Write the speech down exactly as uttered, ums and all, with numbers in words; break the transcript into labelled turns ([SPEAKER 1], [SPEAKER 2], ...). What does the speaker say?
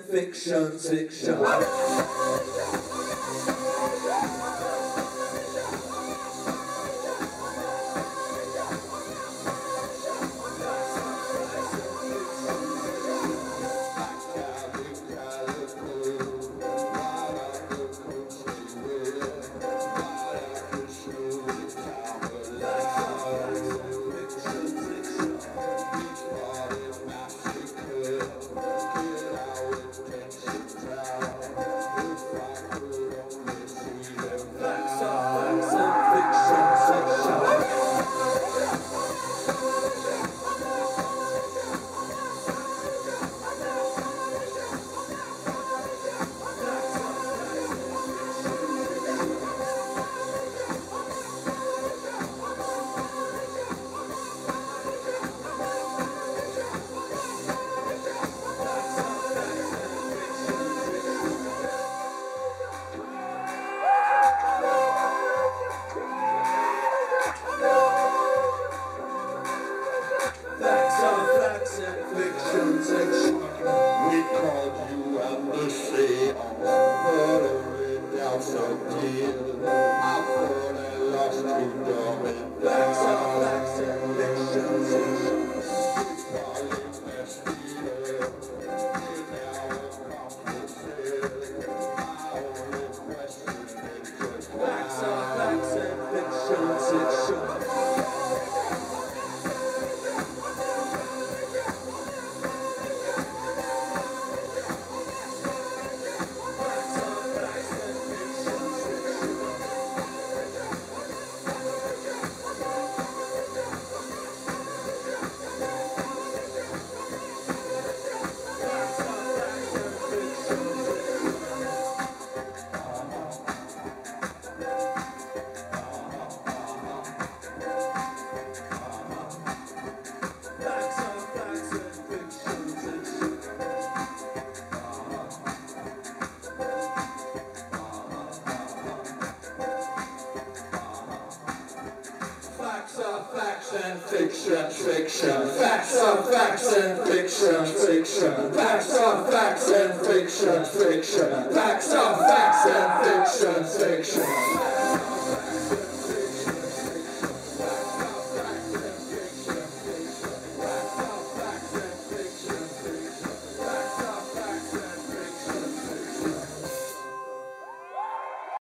[SPEAKER 1] fiction, fiction. Facts are facts and fiction, fiction.
[SPEAKER 2] We called you out to sea, put it down so deep. I thought I lost you, darling.
[SPEAKER 1] Facts are facts and fiction, fiction. Facts are facts and fiction, fiction. Facts are facts and fiction, fiction. Facts are facts and fiction, fiction. Facts are facts and fiction, fiction. Facts are facts and fiction, fiction.